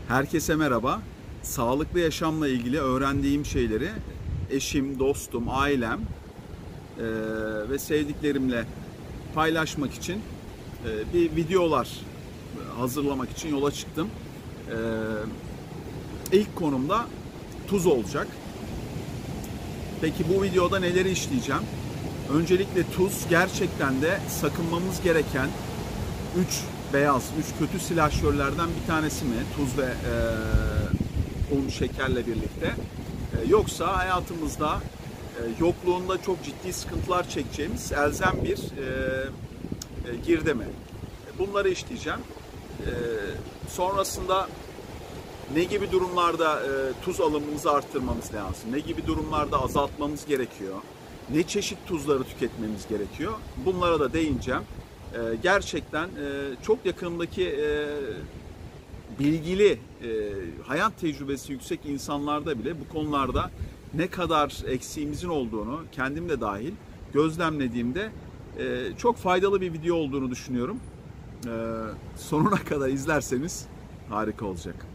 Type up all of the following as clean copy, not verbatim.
Herkese merhaba. Sağlıklı yaşamla ilgili öğrendiğim şeyleri eşim, dostum, ailem ve sevdiklerimle paylaşmak için bir videolar hazırlamak için yola çıktım. İlk konumda tuz olacak. Peki bu videoda neleri işleyeceğim? Öncelikle tuz gerçekten de sakınmamız gereken 3 kötü silahşörlerden bir tanesi mi? Tuz ve un, şekerle birlikte. Yoksa hayatımızda yokluğunda çok ciddi sıkıntılar çekeceğimiz elzem bir girdi mi? Bunları işleyeceğim. Sonrasında ne gibi durumlarda tuz alımımızı arttırmamız lazım? Ne gibi durumlarda azaltmamız gerekiyor? Ne çeşit tuzları tüketmemiz gerekiyor? Bunlara da değineceğim. Gerçekten çok yakınımdaki bilgili, hayat tecrübesi yüksek insanlarda bile bu konularda ne kadar eksiğimizin olduğunu, kendim de dahil gözlemlediğimde çok faydalı bir video olduğunu düşünüyorum. Sonuna kadar izlerseniz harika olacak.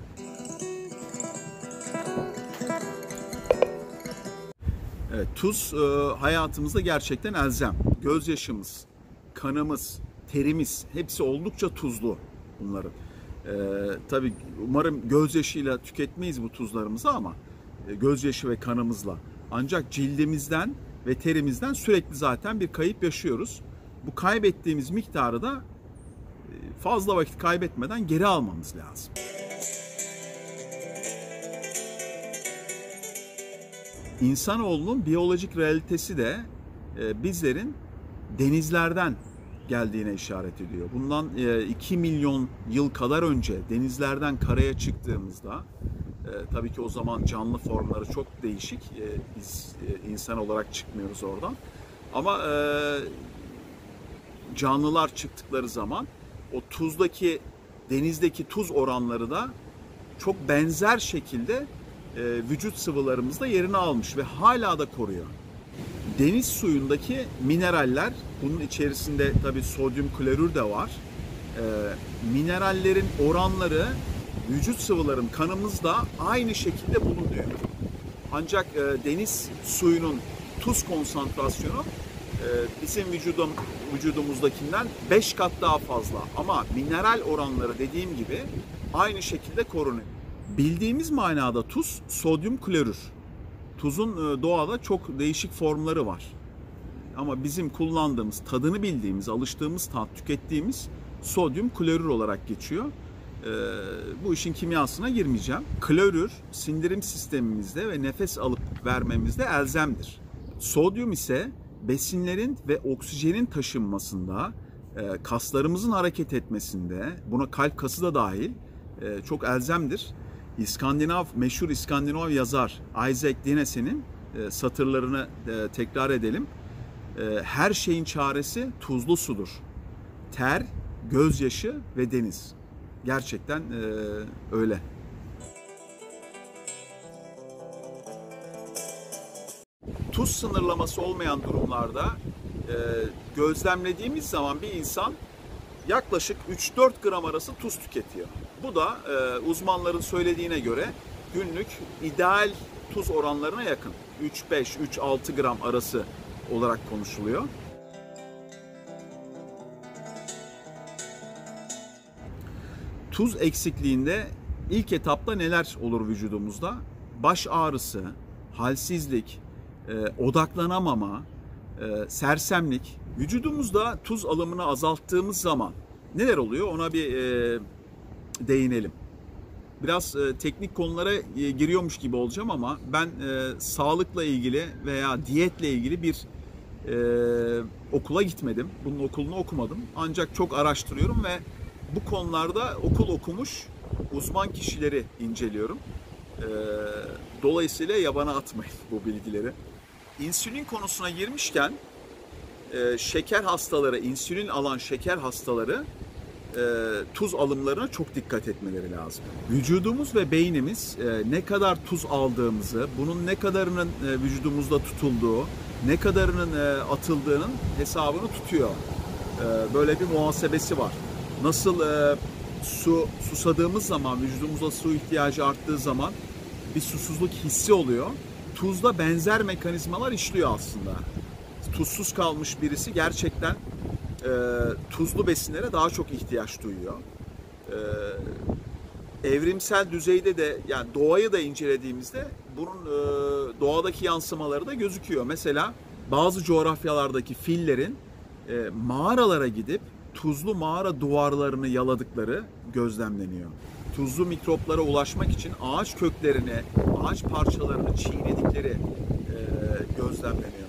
Evet, tuz hayatımızda gerçekten elzem. Gözyaşımız, kanımız, terimiz hepsi oldukça tuzlu bunların. Tabii umarım gözyaşıyla tüketmeyiz bu tuzlarımızı ama gözyaşı ve kanımızla. Ancak cildimizden ve terimizden sürekli zaten bir kayıp yaşıyoruz. Bu kaybettiğimiz miktarı da fazla vakit kaybetmeden geri almamız lazım. İnsanoğlunun biyolojik realitesi de bizlerin denizlerden geldiğine işaret ediyor. Bundan 2 milyon yıl kadar önce denizlerden karaya çıktığımızda, tabii ki o zaman canlı formları çok değişik. Biz insan olarak çıkmıyoruz oradan. Ama canlılar çıktıkları zaman o denizdeki tuz oranları da çok benzer şekilde vücut sıvılarımızda yerini almış ve hala da koruyor. Deniz suyundaki mineraller, bunun içerisinde tabii sodyum klorür de var. Minerallerin oranları vücut sıvıların kanımızda aynı şekilde bulunuyor. Ancak deniz suyunun tuz konsantrasyonu bizim vücudumuzdakinden 5 kat daha fazla. Ama mineral oranları dediğim gibi aynı şekilde korunuyor. Bildiğimiz manada tuz sodyum klorür. Tuzun doğada çok değişik formları var. Ama bizim kullandığımız, tadını bildiğimiz, alıştığımız tat, tükettiğimiz sodyum klorür olarak geçiyor. Bu işin kimyasına girmeyeceğim. Klorür sindirim sistemimizde ve nefes alıp vermemizde elzemdir. Sodyum ise besinlerin ve oksijenin taşınmasında, kaslarımızın hareket etmesinde, buna kalp kası da dahil, çok elzemdir. Meşhur İskandinav yazar Isaac Dinesi'nin satırlarını tekrar edelim. Her şeyin çaresi tuzlu sudur. Ter, gözyaşı ve deniz. Gerçekten öyle. Tuz sınırlaması olmayan durumlarda gözlemlediğimiz zaman bir insan yaklaşık 3-4 gram arası tuz tüketiyor. Bu da uzmanların söylediğine göre günlük ideal tuz oranlarına yakın. 3-5-3-6 gram arası olarak konuşuluyor. Tuz eksikliğinde ilk etapta neler olur vücudumuzda? Baş ağrısı, halsizlik, odaklanamama, sersemlik. Vücudumuzda tuz alımını azalttığımız zaman neler oluyor? Ona bir değinelim. Biraz teknik konulara giriyormuş gibi olacağım ama ben sağlıkla ilgili veya diyetle ilgili bir okula gitmedim. Bunun okulunu okumadım. Ancak çok araştırıyorum ve bu konularda okul okumuş uzman kişileri inceliyorum. Dolayısıyla yabana atmayın bu bilgileri. İnsülin konusuna girmişken şeker hastaları, insülin alan şeker hastaları tuz alımlarına çok dikkat etmeleri lazım. Vücudumuz ve beynimiz ne kadar tuz aldığımızı, bunun ne kadarının vücudumuzda tutulduğu, ne kadarının atıldığının hesabını tutuyor. Böyle bir muhasebesi var. Nasıl susadığımız zaman, vücudumuza su ihtiyacı arttığı zaman bir susuzluk hissi oluyor. Tuzda benzer mekanizmalar işliyor aslında. Tuzsuz kalmış birisi gerçekten tuzlu besinlere daha çok ihtiyaç duyuyor. Evrimsel düzeyde de, yani doğayı da incelediğimizde bunun doğadaki yansımaları da gözüküyor. Mesela bazı coğrafyalardaki fillerin mağaralara gidip tuzlu mağara duvarlarını yaladıkları gözlemleniyor. Tuzlu mikroplara ulaşmak için ağaç köklerini, ağaç parçalarını çiğnedikleri gözlemleniyor.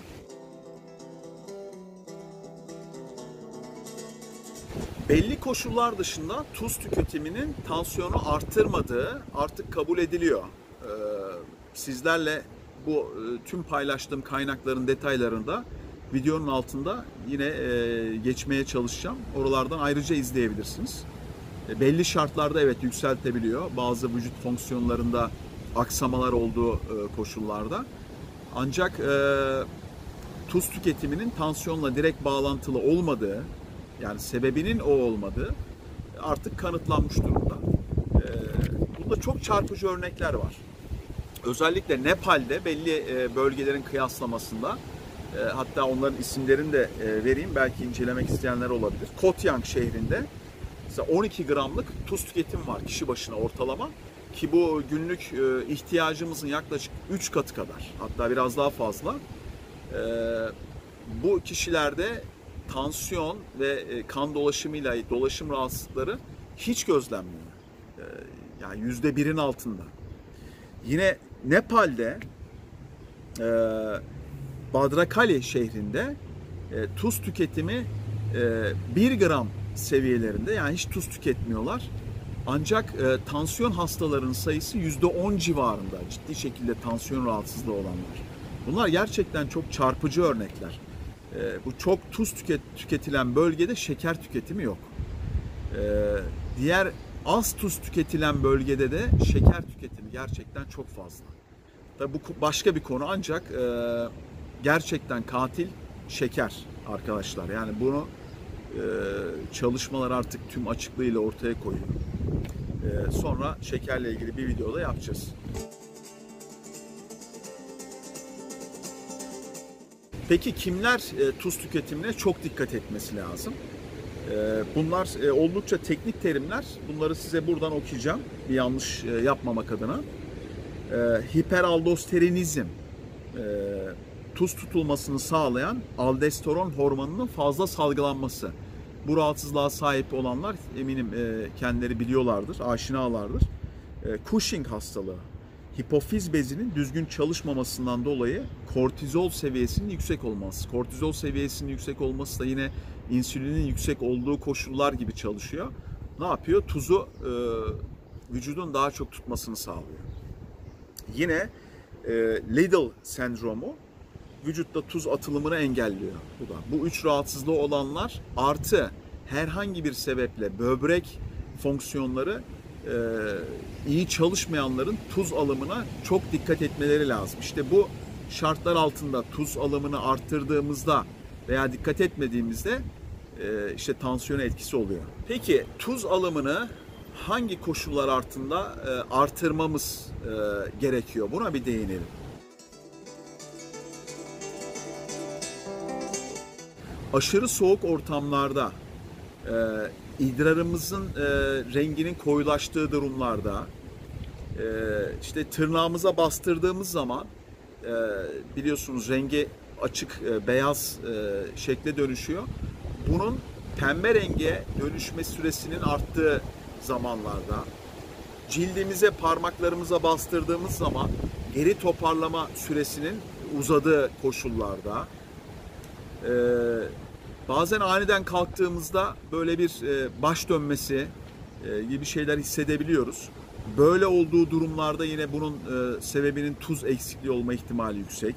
Belli koşullar dışında tuz tüketiminin tansiyonu arttırmadığı artık kabul ediliyor. Sizlerle bu tüm paylaştığım kaynakların detaylarını da videonun altında yine geçmeye çalışacağım. Oralardan ayrıca izleyebilirsiniz. Belli şartlarda evet yükseltebiliyor. Bazı vücut fonksiyonlarında aksamalar olduğu koşullarda. Ancak tuz tüketiminin tansiyonla direkt bağlantılı olmadığı, yani sebebinin o olmadığı artık kanıtlanmış durumda. Bunda çok çarpıcı örnekler var. Özellikle Nepal'de belli bölgelerin kıyaslamasında, hatta onların isimlerini de vereyim, belki incelemek isteyenler olabilir. Kotyang şehrinde mesela 12 gramlık tuz tüketimi var kişi başına ortalama, ki bu günlük ihtiyacımızın yaklaşık 3 katı kadar, hatta biraz daha fazla. Bu kişilerde tansiyon ve kan dolaşımıyla dolaşım rahatsızlıkları hiç gözlenmiyor. Yani %1'in altında. Yine Nepal'de Badrakali şehrinde tuz tüketimi 1 gram seviyelerinde, yani hiç tuz tüketmiyorlar. Ancak tansiyon hastalarının sayısı %10 civarında, ciddi şekilde tansiyon rahatsızlığı olanlar. Bunlar gerçekten çok çarpıcı örnekler. Bu çok tuz tüketilen bölgede şeker tüketimi yok. Diğer az tuz tüketilen bölgede de şeker tüketimi gerçekten çok fazla. Tabii bu başka bir konu, ancak gerçekten katil şeker arkadaşlar. Yani bunu çalışmalar artık tüm açıklığıyla ortaya koyuyor. Sonra şekerle ilgili bir videoda yapacağız. Peki kimler tuz tüketimine çok dikkat etmesi lazım? Bunlar oldukça teknik terimler. Bunları size buradan okuyacağım, bir yanlış yapmamak adına. Hiperaldosteronizm, tuz tutulmasını sağlayan aldosteron hormonunun fazla salgılanması. Bu rahatsızlığa sahip olanlar eminim kendileri biliyorlardır, aşinalardır. Cushing hastalığı, hipofiz bezinin düzgün çalışmamasından dolayı kortizol seviyesinin yüksek olması. Kortizol seviyesinin yüksek olması da yine insülinin yüksek olduğu koşullar gibi çalışıyor. Ne yapıyor? Tuzu vücudun daha çok tutmasını sağlıyor. Yine Liddle sendromu, vücutta tuz atılımını engelliyor. Bu üç rahatsızlığı olanlar artı herhangi bir sebeple böbrek fonksiyonları iyi çalışmayanların tuz alımına çok dikkat etmeleri lazım. İşte bu şartlar altında tuz alımını arttırdığımızda veya dikkat etmediğimizde işte tansiyona etkisi oluyor. Peki tuz alımını hangi koşullar altında artırmamız gerekiyor? Buna bir değinelim. Aşırı soğuk ortamlarda, idrarımızın renginin koyulaştığı durumlarda, işte tırnağımıza bastırdığımız zaman biliyorsunuz rengi açık beyaz şekle dönüşüyor. Bunun pembe renge dönüşme süresinin arttığı zamanlarda, cildimize parmaklarımıza bastırdığımız zaman geri toparlama süresinin uzadığı koşullarda, bazen aniden kalktığımızda böyle bir baş dönmesi gibi şeyler hissedebiliyoruz. Böyle olduğu durumlarda yine bunun sebebinin tuz eksikliği olma ihtimali yüksek.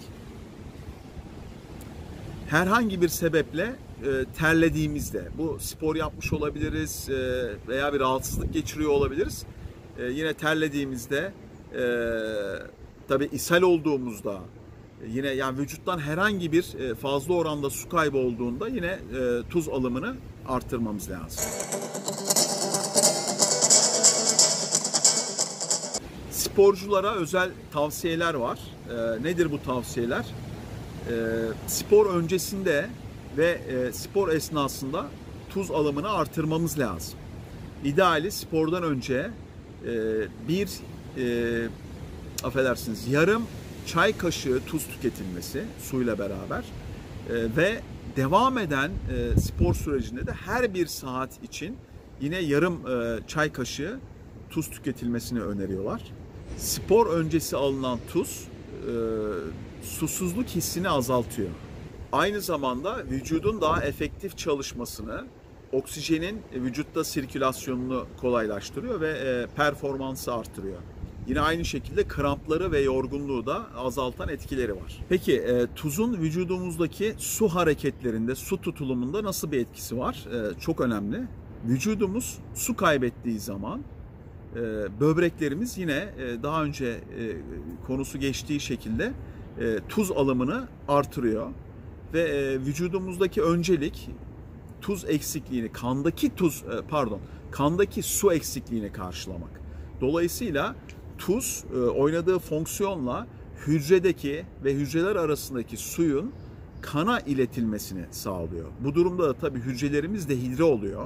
Herhangi bir sebeple terlediğimizde, bu spor yapmış olabiliriz veya bir rahatsızlık geçiriyor olabiliriz. Yine terlediğimizde, tabii ishal olduğumuzda, yine yani vücuttan herhangi bir fazla oranda su kaybı olduğunda yine tuz alımını arttırmamız lazım. Sporculara özel tavsiyeler var. Nedir bu tavsiyeler? Spor öncesinde ve spor esnasında tuz alımını artırmamız lazım. İdeali spordan önce affedersiniz, yarım çay kaşığı tuz tüketilmesi suyla beraber ve devam eden spor sürecinde de her bir saat için yine yarım çay kaşığı tuz tüketilmesini öneriyorlar. Spor öncesi alınan tuz susuzluk hissini azaltıyor. Aynı zamanda vücudun daha efektif çalışmasını, oksijenin vücutta sirkülasyonunu kolaylaştırıyor ve performansı artırıyor. Yine aynı şekilde krampları ve yorgunluğu da azaltan etkileri var. Peki tuzun vücudumuzdaki su hareketlerinde, su tutulumunda nasıl bir etkisi var? Çok önemli. Vücudumuz su kaybettiği zaman böbreklerimiz yine daha önce konusu geçtiği şekilde tuz alımını artırıyor. Ve vücudumuzdaki öncelik tuz eksikliğini, kandaki su eksikliğini karşılamak. Dolayısıyla tuz oynadığı fonksiyonla hücredeki ve hücreler arasındaki suyun kana iletilmesini sağlıyor. Bu durumda da tabii hücrelerimiz dehidre oluyor.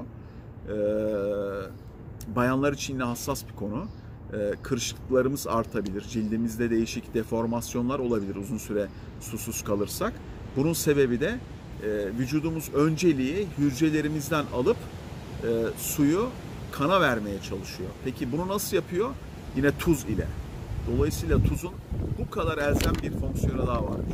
Bayanlar için yine hassas bir konu. Kırışıklıklarımız artabilir. Cildimizde değişik deformasyonlar olabilir uzun süre susuz kalırsak. Bunun sebebi de vücudumuz önceliği hücrelerimizden alıp suyu kana vermeye çalışıyor. Peki bunu nasıl yapıyor? Yine tuz ile. Dolayısıyla tuzun bu kadar elzem bir fonksiyonu daha var.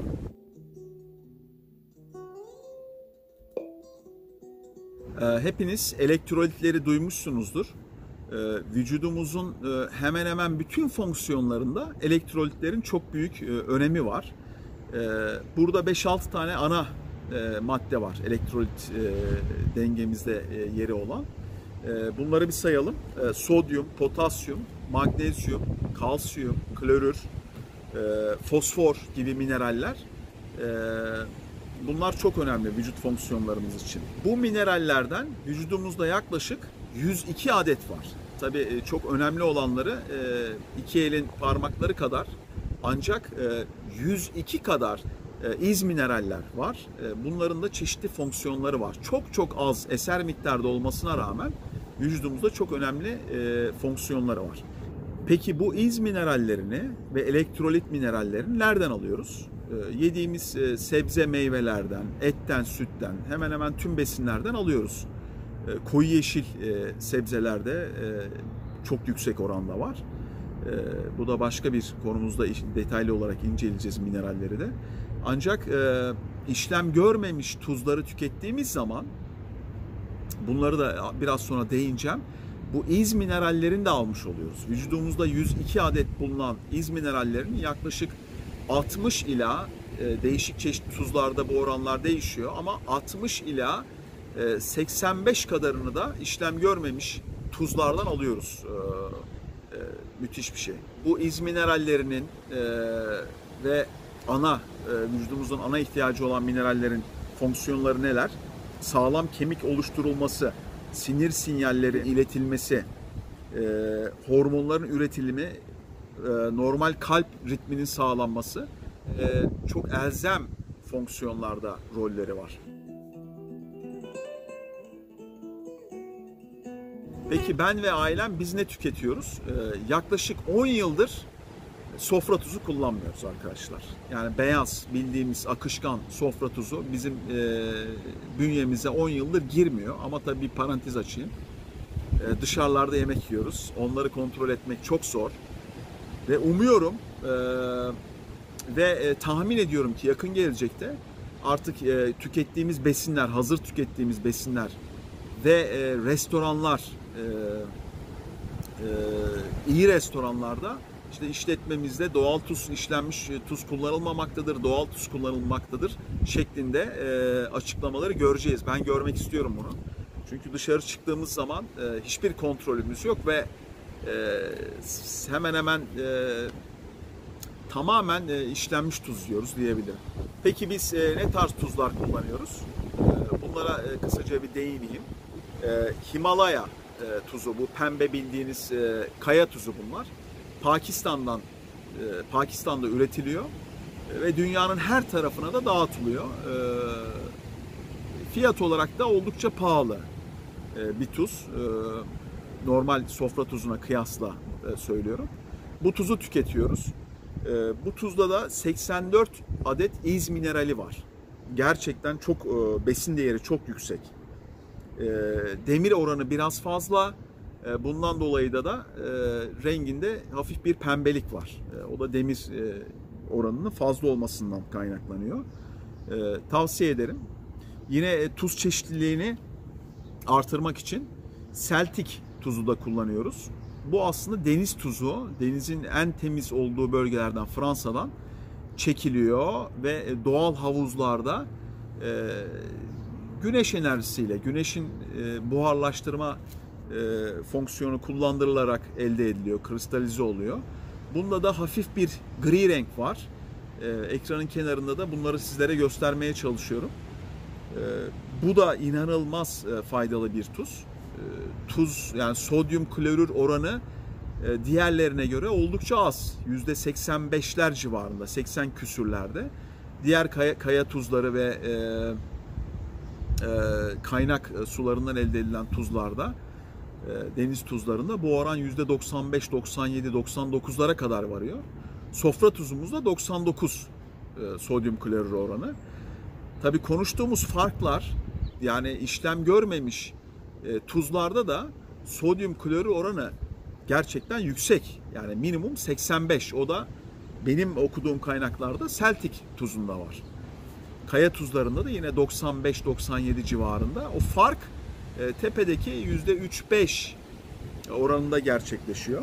Hepiniz elektrolitleri duymuşsunuzdur. Vücudumuzun hemen hemen bütün fonksiyonlarında elektrolitlerin çok büyük önemi var. Burada 5-6 tane ana madde var elektrolit dengemizde yeri olan. Bunları bir sayalım. Sodyum, potasyum, magnezyum, kalsiyum, klorür, fosfor gibi mineraller. Bunlar çok önemli vücut fonksiyonlarımız için. Bu minerallerden vücudumuzda yaklaşık 102 adet var. Tabii çok önemli olanları iki elin parmakları kadar, ancak 102 kadar iz mineraller var. Bunların da çeşitli fonksiyonları var. Çok az eser miktarda olmasına rağmen vücudumuzda çok önemli fonksiyonları var. Peki bu iz minerallerini ve elektrolit minerallerini nereden alıyoruz? Yediğimiz sebze meyvelerden, etten, sütten, hemen hemen tüm besinlerden alıyoruz. Koyu yeşil sebzelerde çok yüksek oranda var. Bu da başka bir konumuzda detaylı olarak inceleyeceğiz mineralleri de. Ancak işlem görmemiş tuzları tükettiğimiz zaman, bunları da biraz sonra değineceğim, bu iz minerallerini de almış oluyoruz. Vücudumuzda 102 adet bulunan iz minerallerinin yaklaşık 60 ila değişik çeşitli tuzlarda bu oranlar değişiyor ama 60 ila 85 kadarını da işlem görmemiş tuzlardan alıyoruz. Müthiş bir şey. Bu iz minerallerinin ve vücudumuzun ana ihtiyacı olan minerallerin fonksiyonları neler? Sağlam kemik oluşturulması, sinir sinyalleri iletilmesi, hormonların üretilimi, normal kalp ritminin sağlanması, çok elzem fonksiyonlarda rolleri var. Peki ben ve ailem biz ne tüketiyoruz? Yaklaşık 10 yıldır sofra tuzu kullanmıyoruz arkadaşlar. Yani beyaz bildiğimiz akışkan sofra tuzu bizim bünyemize 10 yıldır girmiyor. Ama tabii bir parantez açayım. Dışarılarda yemek yiyoruz. Onları kontrol etmek çok zor. Ve umuyorum ve tahmin ediyorum ki yakın gelecekte artık tükettiğimiz besinler, hazır tükettiğimiz besinler ve restoranlar, iyi restoranlarda işte işletmemizde doğal tuz, işlenmiş tuz kullanılmamaktadır, doğal tuz kullanılmaktadır şeklinde açıklamaları göreceğiz. Ben görmek istiyorum bunu. Çünkü dışarı çıktığımız zaman hiçbir kontrolümüz yok ve hemen hemen tamamen işlenmiş tuz yiyoruz diyebilirim. Peki biz ne tarz tuzlar kullanıyoruz? Bunlara kısaca bir değineyim. Himalaya tuzu, bu pembe bildiğiniz kaya tuzu bunlar. Pakistan'da üretiliyor ve dünyanın her tarafına da dağıtılıyor. Fiyat olarak da oldukça pahalı bir tuz. Normal sofra tuzuna kıyasla söylüyorum. Bu tuzu tüketiyoruz. Bu tuzda da 84 adet iz minerali var. Gerçekten çok besin değeri çok yüksek. Demir oranı biraz fazla. Bundan dolayı da renginde hafif bir pembelik var. O da demir oranının fazla olmasından kaynaklanıyor. Tavsiye ederim. Yine tuz çeşitliliğini artırmak için Celtic tuzu da kullanıyoruz. Bu aslında deniz tuzu. Denizin en temiz olduğu bölgelerden, Fransa'dan çekiliyor ve doğal havuzlarda güneş enerjisiyle, güneşin buharlaştırma fonksiyonu kullandırılarak elde ediliyor, kristalize oluyor. Bunda da hafif bir gri renk var. Ekranın kenarında da bunları sizlere göstermeye çalışıyorum. Bu da inanılmaz faydalı bir tuz. Tuz, yani sodyum klorür oranı diğerlerine göre oldukça az. %85'ler civarında, 80 küsürlerde. Diğer kaya tuzları ve kaynak sularından elde edilen tuzlarda, deniz tuzlarında bu oran %95, 97, 99'lara kadar varıyor. Sofra tuzumuzda 99 sodyum klorür oranı. Tabii konuştuğumuz farklar, yani işlem görmemiş tuzlarda da sodyum klorür oranı gerçekten yüksek. Yani minimum 85. O da benim okuduğum kaynaklarda Celtic tuzunda var. Kaya tuzlarında da yine 95-97 civarında. O fark tepedeki %3-5 oranında gerçekleşiyor.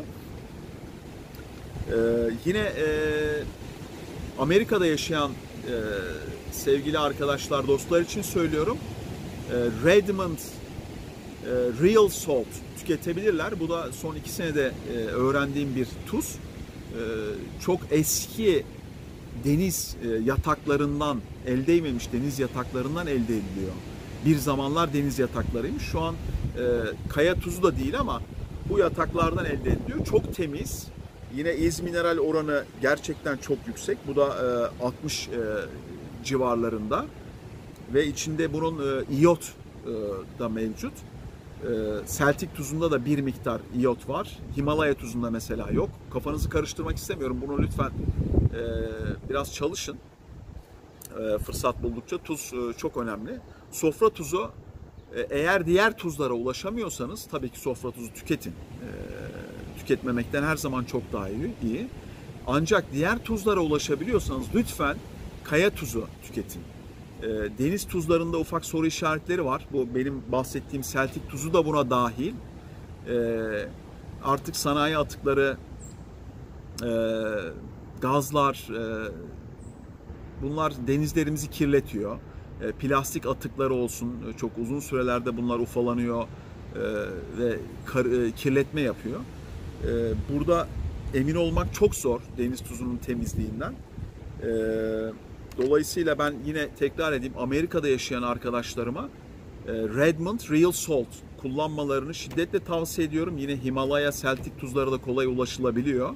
Yine Amerika'da yaşayan sevgili arkadaşlar, dostlar için söylüyorum. Redmond Real Salt tüketebilirler. Bu da son 2 senede öğrendiğim bir tuz. Çok eski deniz yataklarından, el değmemiş deniz yataklarından elde ediliyor. Bir zamanlar deniz yataklarıymış. Şu an kaya tuzu da değil ama bu yataklardan elde ediliyor. Çok temiz. Yine iz mineral oranı gerçekten çok yüksek. Bu da 60 civarlarında. Ve içinde bunun iyot da mevcut. Celtic tuzunda da bir miktar iyot var. Himalaya tuzunda mesela yok. Kafanızı karıştırmak istemiyorum. Bunu lütfen biraz çalışın. Fırsat buldukça tuz çok önemli. Sofra tuzu, eğer diğer tuzlara ulaşamıyorsanız tabii ki sofra tuzu tüketin. Tüketmemekten her zaman çok daha iyi. Ancak diğer tuzlara ulaşabiliyorsanız lütfen kaya tuzu tüketin. Deniz tuzlarında ufak soru işaretleri var. Bu benim bahsettiğim Celtic tuzu da buna dahil. Artık sanayi atıkları, gazlar, bunlar denizlerimizi kirletiyor. Plastik atıkları olsun, çok uzun sürelerde bunlar ufalanıyor ve kirletme yapıyor. Burada emin olmak çok zor deniz tuzunun temizliğinden. Dolayısıyla ben yine tekrar edeyim, Amerika'da yaşayan arkadaşlarıma Redmond Real Salt kullanmalarını şiddetle tavsiye ediyorum. Yine Himalaya, Celtic tuzları da kolay ulaşılabiliyor.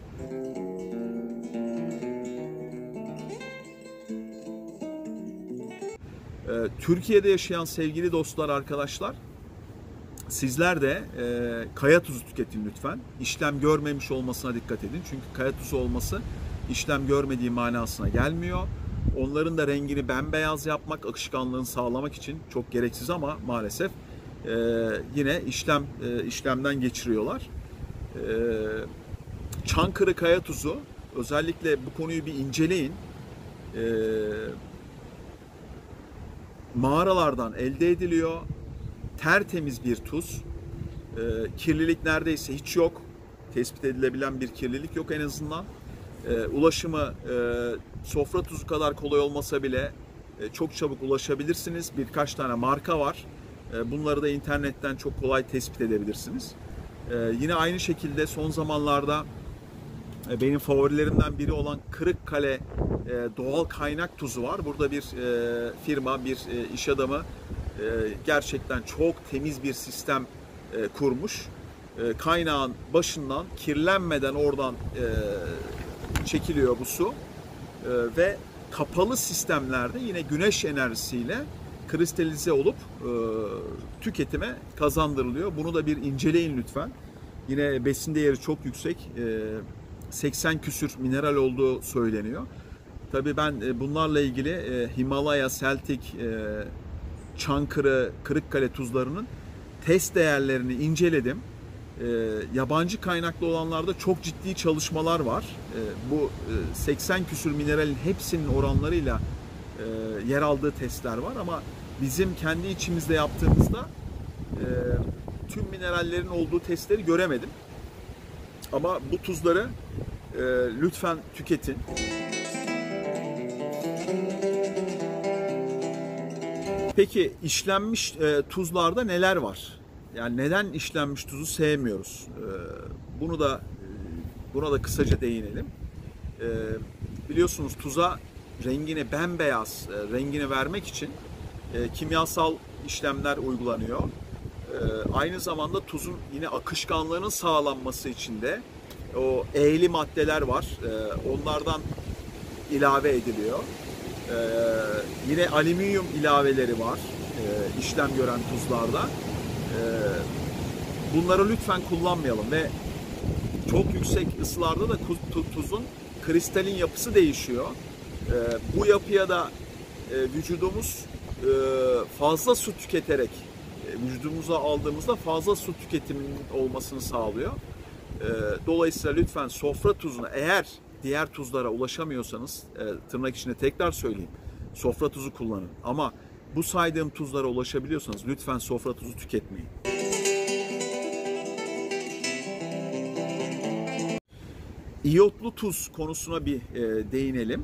Türkiye'de yaşayan sevgili dostlar, arkadaşlar, sizler de kaya tuzu tüketin lütfen. İşlem görmemiş olmasına dikkat edin. Çünkü kaya tuzu olması işlem görmediği manasına gelmiyor. Onların da rengini bembeyaz yapmak, akışkanlığını sağlamak için çok gereksiz ama maalesef yine işlemden geçiriyorlar. Çankırı kaya tuzu, özellikle bu konuyu bir inceleyin. Mağaralardan elde ediliyor. Tertemiz bir tuz. Kirlilik neredeyse hiç yok. Tespit edilebilen bir kirlilik yok en azından. Ulaşımı sofra tuzu kadar kolay olmasa bile çok çabuk ulaşabilirsiniz. Birkaç tane marka var. Bunları da internetten çok kolay tespit edebilirsiniz. Yine aynı şekilde son zamanlarda benim favorilerimden biri olan Kırıkkale doğal kaynak tuzu var. Burada bir firma, bir iş adamı gerçekten çok temiz bir sistem kurmuş. kaynağın başından kirlenmeden oradan çekiliyor bu su. Ve kapalı sistemlerde yine güneş enerjisiyle kristalize olup tüketime kazandırılıyor. Bunu da bir inceleyin lütfen. Yine besin değeri çok yüksek. 80 küsür mineral olduğu söyleniyor. Tabii ben bunlarla ilgili Himalaya, Celtic, Çankırı, Kırıkkale tuzlarının test değerlerini inceledim. Yabancı kaynaklı olanlarda çok ciddi çalışmalar var. Bu 80 küsür mineralin hepsinin oranlarıyla yer aldığı testler var ama bizim kendi içimizde yaptığımızda tüm minerallerin olduğu testleri göremedim. Ama bu tuzları lütfen tüketin. Peki işlenmiş tuzlarda neler var? Yani neden işlenmiş tuzu sevmiyoruz? Buna da kısaca değinelim. Biliyorsunuz tuza rengini bembeyaz rengini vermek için kimyasal işlemler uygulanıyor. Aynı zamanda tuzun yine akışkanlığının sağlanması için de o eğri maddeler var. Onlardan ilave ediliyor. Yine alüminyum ilaveleri var işlem gören tuzlarda. Bunları lütfen kullanmayalım ve çok yüksek ısılarda da tuzun kristalin yapısı değişiyor. Bu yapıya da vücudumuz fazla su tüketerek vücudumuza aldığımızda fazla su tüketiminin olmasını sağlıyor. Dolayısıyla lütfen sofra tuzuna, eğer diğer tuzlara ulaşamıyorsanız, tırnak içinde tekrar söyleyeyim, sofra tuzu kullanın. Ama bu saydığım tuzlara ulaşabiliyorsanız lütfen sofra tuzu tüketmeyin. İyotlu tuz konusuna bir değinelim.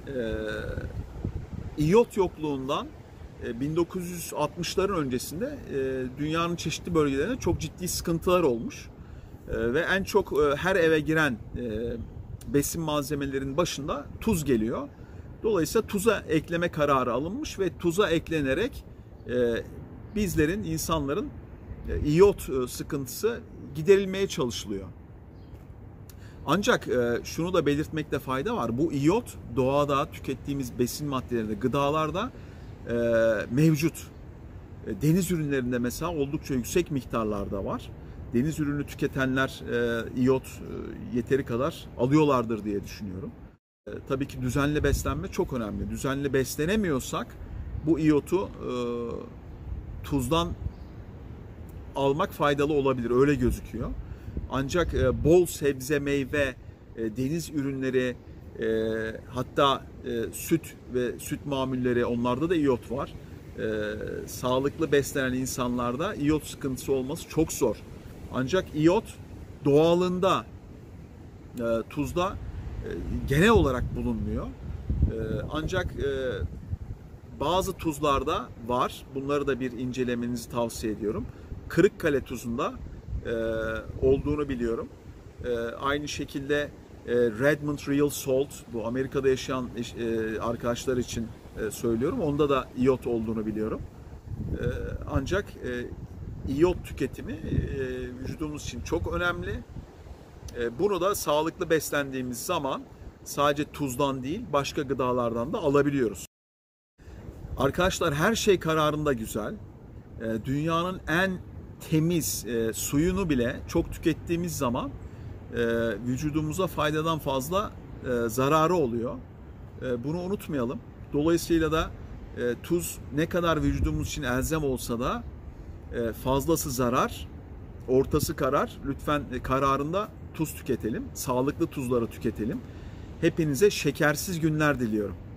İyot yokluğundan 1960'ların öncesinde dünyanın çeşitli bölgelerinde çok ciddi sıkıntılar olmuş. Ve en çok her eve giren besin malzemelerinin başında tuz geliyor. Dolayısıyla tuza ekleme kararı alınmış ve tuza eklenerek bizlerin, insanların iyot sıkıntısı giderilmeye çalışılıyor. Ancak şunu da belirtmekte fayda var. Bu iyot doğada tükettiğimiz besin maddelerinde, gıdalarda mevcut. Deniz ürünlerinde mesela oldukça yüksek miktarlarda var. Deniz ürünü tüketenler iyot yeteri kadar alıyorlardır diye düşünüyorum. Tabii ki düzenli beslenme çok önemli. Düzenli beslenemiyorsak bu iyotu tuzdan almak faydalı olabilir. Öyle gözüküyor. Ancak bol sebze, meyve, deniz ürünleri, hatta süt ve süt mamulleri, onlarda da iyot var. Sağlıklı beslenen insanlarda iyot sıkıntısı olması çok zor. Ancak iyot doğalında tuzda genel olarak bulunmuyor. Ancak bazı tuzlarda var. Bunları da bir incelemenizi tavsiye ediyorum. Kırıkkale tuzunda olduğunu biliyorum. Aynı şekilde Redmond Real Salt, bu Amerika'da yaşayan arkadaşlar için söylüyorum. Onda da iyot olduğunu biliyorum. Ancak iyot tüketimi vücudumuz için çok önemli. Bunu da sağlıklı beslendiğimiz zaman sadece tuzdan değil, başka gıdalardan da alabiliyoruz. Arkadaşlar, her şey kararında güzel. Dünyanın en temiz suyunu bile çok tükettiğimiz zaman vücudumuza faydadan fazla zararı oluyor. Bunu unutmayalım. Dolayısıyla da tuz ne kadar vücudumuz için elzem olsa da fazlası zarar, ortası karar. Lütfen kararında tuz tüketelim, sağlıklı tuzları tüketelim. Hepinize şekersiz günler diliyorum.